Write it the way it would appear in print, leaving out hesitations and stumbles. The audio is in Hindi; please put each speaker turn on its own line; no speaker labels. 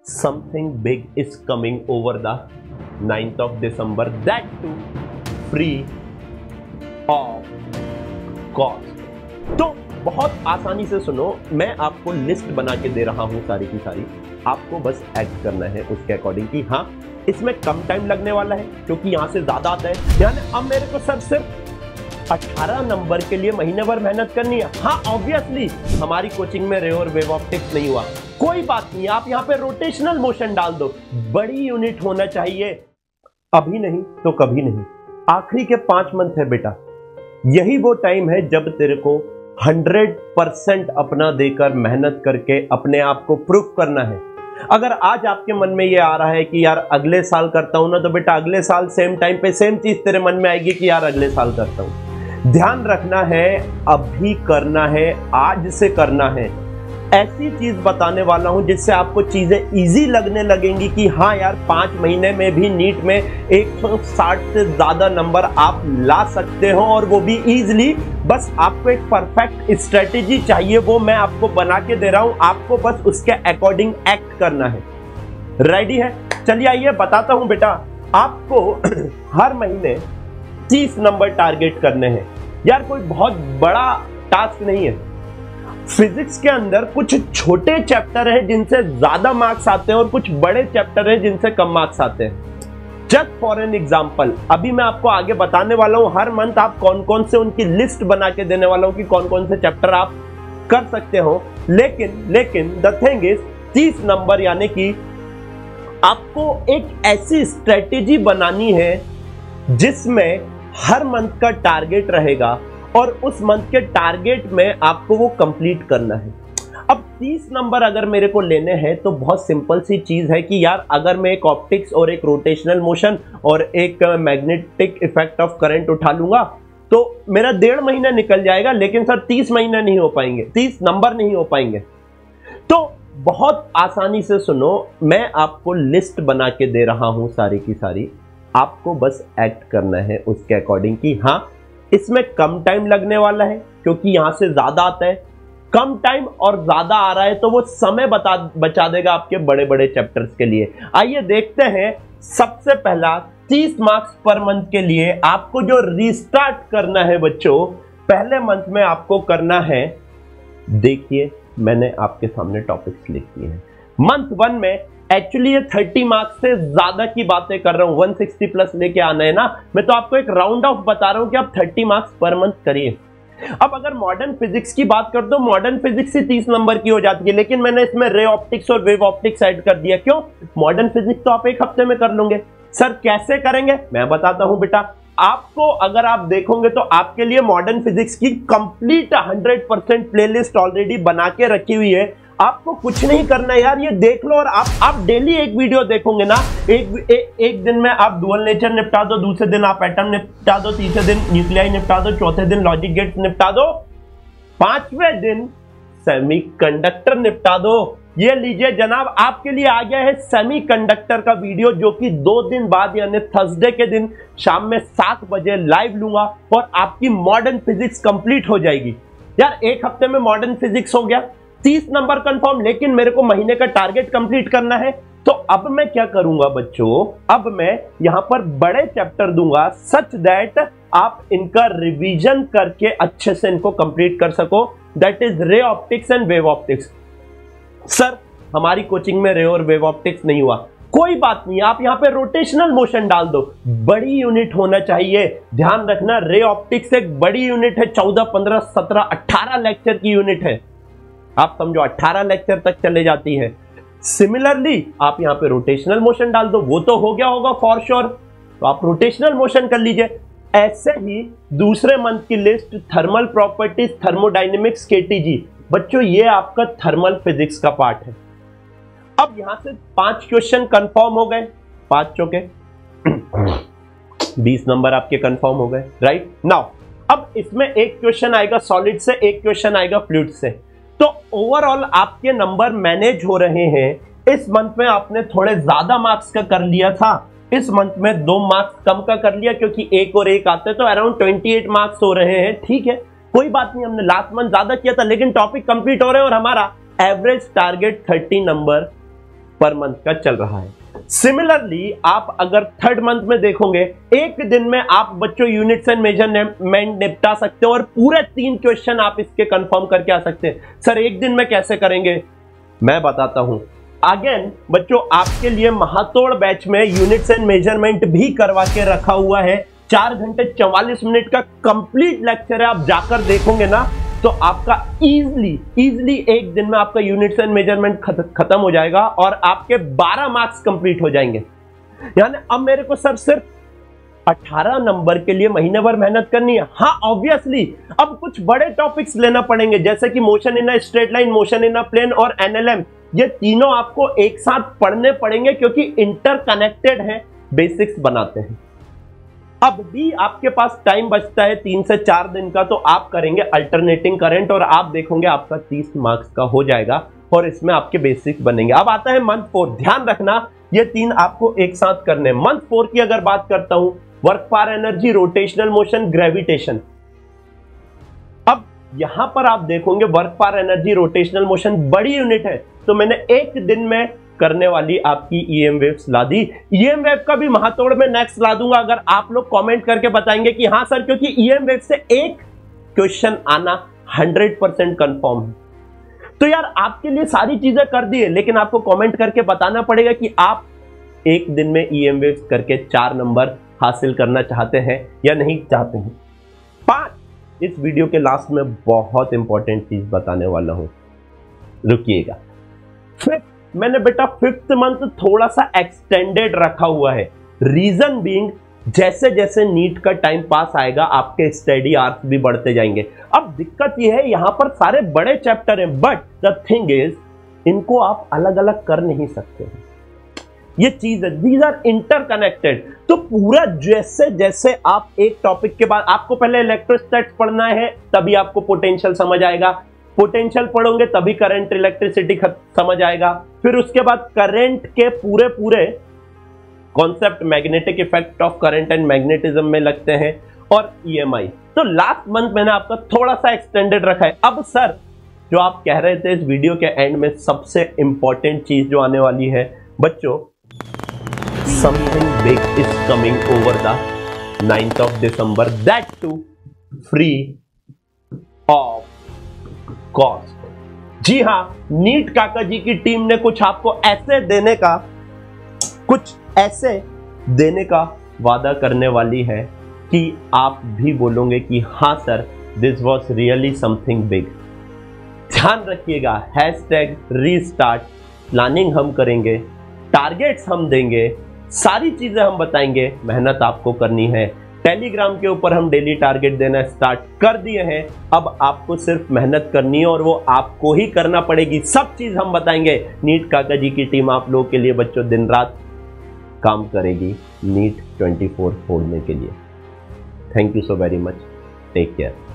something big is coming over the 9th of December, that too free of cost। तो बहुत आसानी से सुनो, मैं आपको लिस्ट बना के दे रहा हूं सारी की सारी, आपको बस एक्ट करना है उसके अकॉर्डिंग कि हाँ इसमें कम टाइम लगने वाला है क्योंकि यहां से ज्यादा आता है। यानी अब मेरे को सिर्फ 18 नंबर के लिए महीने भर मेहनत करनी है। हाँ ऑब्वियसली हमारी कोचिंग में रे और वेव ऑप्टिक्स नहीं हुआ, कोई बात नहीं, आप यहाँ पे रोटेशनल मोशन डाल दो, बड़ी यूनिट होना चाहिए, अभी नहीं तो कभी नहीं। आखिरी के 5 मंथ है बेटा, यही वो टाइम है जब तेरे को 100% अपना देकर मेहनत करके अपने आप को प्रूफ करना है। अगर आज आपके मन में ये आ रहा है कि यार अगले साल करता हूं ना, तो बेटा अगले साल सेम टाइम पे सेम चीज तेरे मन में आएगी कि यार अगले साल करता हूं। ध्यान रखना है, अभी करना है, आज से करना है। ऐसी चीज बताने वाला हूं जिससे आपको चीजें इजी लगने लगेंगी कि हाँ यार 5 महीने में भी नीट में 160 से ज्यादा नंबर आप ला सकते हो, और वो भी इजीली। बस आपको एक परफेक्ट स्ट्रेटेजी चाहिए, वो मैं आपको बना के दे रहा हूं, आपको बस उसके अकॉर्डिंग एक्ट करना है। रेडी है? चलिए आइए बताता हूं बेटा। आपको हर महीने 30 नंबर टारगेट करने हैं। यार कोई बहुत बड़ा टास्क नहीं है। फिजिक्स के अंदर कुछ छोटे चैप्टर हैं जिनसे ज्यादा मार्क्स आते हैं और कुछ बड़े चैप्टर हैं जिनसे कम मार्क्स आते हैं। जस्ट फॉर एन एग्जांपल, अभी मैं आपको आगे बताने वाला हूं, हर मंथ आप कौन कौन से उनकी लिस्ट बना के देने वाला हूं कि कौन कौन से चैप्टर आप कर सकते हो। लेकिन द थिंग इज 30 नंबर, यानी कि आपको एक ऐसी स्ट्रेटेजी बनानी है जिसमें हर मंथ का टारगेट रहेगा और उस मंथ के टारगेट में आपको वो कंप्लीट करना है। अब 30 नंबर अगर मेरे को लेने हैं तो बहुत सिंपल सी चीज है कि यार अगर मैं एक ऑप्टिक्स और एक रोटेशनल मोशन और एक मैग्नेटिक इफेक्ट ऑफ करंट उठा लूंगा तो मेरा 1.5 महीना निकल जाएगा, लेकिन सर 30 महीना नहीं हो पाएंगे, 30 नंबर नहीं हो पाएंगे। तो बहुत आसानी से सुनो, मैं आपको लिस्ट बना के दे रहा हूं सारी की सारी, आपको बस एक्ट करना है उसके अकॉर्डिंग कि हाँ इसमें कम टाइम लगने वाला है क्योंकि यहां से ज्यादा आता है। कम टाइम और ज्यादा आ रहा है तो वो समय बचा देगा आपके बड़े बड़े चैप्टर्स के लिए। आइए देखते हैं। सबसे पहला 30 मार्क्स पर मंथ के लिए आपको जो रीस्टार्ट करना है बच्चों, पहले मंथ में आपको करना है, देखिए मैंने आपके सामने टॉपिक्स लिख दिए हैं। मंथ 1 में एक्चुअली ये 30 मार्क्स से ज्यादा की बातें कर रहा हूं, 160 प्लस लेके आना है ना, मैं तो आपको एक राउंड ऑफ बता रहा हूं कि आप 30 मार्क्स पर मंथ करिए। अब अगर मॉडर्न फिजिक्स की बात कर दो, मॉडर्न फिजिक्स ही 30 नंबर की हो जाती है, लेकिन मैंने इसमें रे ऑप्टिक्स और वेव ऑप्टिक्स ऐड कर दिया। क्यों? मॉडर्न फिजिक्स तो आप 1 हफ्ते में कर लोगे। सर कैसे करेंगे? मैं बताता हूं बेटा। आपको अगर आप देखोगे तो आपके लिए मॉडर्न फिजिक्स की कंप्लीट 100% प्लेलिस्ट ऑलरेडी बना के रखी हुई है। आपको कुछ नहीं करना यार, ये देख लो और आप डेली एक वीडियो देखोगे ना, एक दिन में आप डुअल नेचर निपटा दो, दूसरे दिन आप एटम निपटा दो, तीसरे दिन न्यूक्लियाई निपटा दो, चौथे दिन लॉजिक गेट्स निपटा दो, 5वें दिन सेमीकंडक्टर निपटा दो। ये लीजिए जनाब, आपके लिए आ गया है सेमीकंडक्टर का वीडियो, जो कि 2 दिन बाद यानी थर्सडे के दिन शाम में 7 बजे लाइव लूंगा और आपकी मॉडर्न फिजिक्स कंप्लीट हो जाएगी। यार 1 हफ्ते में मॉडर्न फिजिक्स हो गया, 30 नंबर कंफर्म, लेकिन मेरे को महीने का टारगेट कंप्लीट करना है। तो अब मैं क्या करूंगा बच्चों, अब मैं यहां पर बड़े चैप्टर दूंगा सच दैट आप इनका रिवीजन करके अच्छे से इनको कंप्लीट कर सको। That is ray optics and wave optics. Sir हमारी कोचिंग में रे और वेव ऑप्टिक्स नहीं हुआ, कोई बात नहीं, आप यहां पे रोटेशनल मोशन डाल दो, बड़ी यूनिट होना चाहिए। ध्यान रखना, रे ऑप्टिक्स एक बड़ी यूनिट है, 14, 15, 17, 18 लेक्चर की यूनिट है। आप समझो 18 लेक्चर तक चले जाती है। सिमिलरली आप यहां पे रोटेशनल मोशन डाल दो, वो तो हो गया होगा फॉर श्योर, तो आप रोटेशनल मोशन कर लीजिए। ऐसे ही दूसरे मंथ की list, thermal properties, thermodynamics, KTG. बच्चों ये आपका थर्मल फिजिक्स का पार्ट है। अब यहां से 5 क्वेश्चन कंफर्म हो गए, 5 चौके 20 नंबर आपके कंफर्म हो गए, राइट नाउ। अब इसमें एक क्वेश्चन आएगा सॉलिड से, एक क्वेश्चन आएगा फ्लूइड से, तो ओवरऑल आपके नंबर मैनेज हो रहे हैं। इस मंथ में आपने थोड़े ज्यादा मार्क्स का कर लिया था, इस मंथ में 2 मार्क्स कम का कर लिया क्योंकि 1 और 1 आते तो अराउंड 28 मार्क्स हो रहे हैं। ठीक है, कोई बात नहीं, हमने लास्ट मंथ ज्यादा किया था लेकिन टॉपिक कंप्लीट हो रहे हैं और हमारा एवरेज टारगेट 30 नंबर पर मंथ का चल रहा है। सिमिलरली आप अगर थर्ड मंथ में देखोगे, एक दिन में आप बच्चों यूनिट्स एंड मेजरमेंट निपटा सकते हो और पूरे 3 क्वेश्चन आप इसके कंफर्म करके आ सकते हैं। सर एक दिन में कैसे करेंगे, मैं बताता हूं। अगेन बच्चों, आपके लिए महातोड़ बैच में यूनिट्स एंड मेजरमेंट भी करवा के रखा हुआ है। 4 घंटे 44 मिनट का कंप्लीट लेक्चर है। आप जाकर देखोगे ना तो आपका इजीली एक दिन में आपका यूनिट्स एंड मेजरमेंट खत्म हो जाएगा और आपके 12 मार्क्स कंप्लीट हो जाएंगे। यानी अब मेरे को सर सिर्फ 18 नंबर के लिए महीने भर मेहनत करनी है। हाँ ऑब्वियसली अब कुछ बड़े टॉपिक्स लेना पड़ेंगे, जैसे कि motion in a straight line, motion in a plane और एनएलएम। ये तीनों आपको एक साथ पढ़ने पड़ेंगे क्योंकि इंटरकनेक्टेड है, बेसिक्स बनाते हैं। अब भी आपके पास टाइम बचता है 3 से 4 दिन का, तो आप करेंगे अल्टरनेटिंग करंट और आप देखोगे आपका 30 मार्क्स का हो जाएगा और इसमें आपके बेसिक्स बनेंगे। अब आता है मंथ 4। ध्यान रखना ये 3 आपको एक साथ करने। मंथ 4 की अगर बात करता हूं, work for energy, rotational motion, gravitation. अब यहां पर आप देखोगे work for energy, rotational motion बड़ी यूनिट है, तो मैंने एक दिन में करने वाली आपकी ईएम वेव्स ला दी। ईएम वेव का भी महातोड़ में नेक्स्ट ला दूंगा अगर आप लोग कमेंट करके बताएंगे कि हाँ सर, क्योंकि ईएम वेव से एक क्वेश्चन आना 100% कंफर्म है। तो यार आपके लिए सारी चीजें कर दी है, लेकिन आपको कमेंट करके बताना पड़ेगा कि आप एक दिन में ईएम वेव्स करके 4 नंबर हासिल करना चाहते हैं या नहीं चाहते हैं। 5, इस वीडियो के लास्ट में बहुत इंपॉर्टेंट चीज बताने वाला हूं, रुकिएगा। मैंने बेटा 5th मंथ थोड़ा सा एक्सटेंडेड रखा हुआ है। रीजन बीइंग, जैसे जैसे नीट का टाइम पास आएगा आपके स्टडी आवर्स भी बढ़ते जाएंगे। अब दिक्कत यह है यहां पर सारे बड़े चैप्टर हैं, बट द थिंग इज इनको आप अलग अलग कर नहीं सकते हैं। ये चीज है, दीज आर इंटरकनेक्टेड। तो पूरा जैसे जैसे आप एक टॉपिक के बाद, आपको पहले इलेक्ट्रोस्टैटिक्स पढ़ना है तभी आपको पोटेंशियल समझ आएगा, पोटेंशियल पढ़ोगे तभी करंट इलेक्ट्रिसिटी समझ आएगा, फिर उसके बाद करंट के पूरे concept magnetic effect of current and magnetism में लगते हैं और ईएमआई। तो लास्ट मंथ मैंने आपका थोड़ा सा एक्सटेंडेड रखा है। अब सर जो आप कह रहे थे इस वीडियो के एंड में सबसे इंपॉर्टेंट चीज जो आने वाली है बच्चों, something big is coming over the 9th of December, that too free of cost. जी हां, नीट काका जी की टीम ने कुछ आपको ऐसे देने का वादा करने वाली है कि आप भी बोलोगे कि हां sir, this was really something big. ध्यान रखिएगा, #रीस्टार्ट प्लानिंग हम करेंगे, टारगेट्स हम देंगे, सारी चीजें हम बताएंगे, मेहनत आपको करनी है। टेलीग्राम के ऊपर हम डेली टारगेट देना स्टार्ट कर दिए हैं, अब आपको सिर्फ मेहनत करनी है और वो आपको ही करना पड़ेगी। सब चीज हम बताएंगे। नीट काका जी की टीम आप लोगों के लिए बच्चों दिन रात काम करेगी नीट 24 फोड़ने के लिए। Thank you so very much, take care.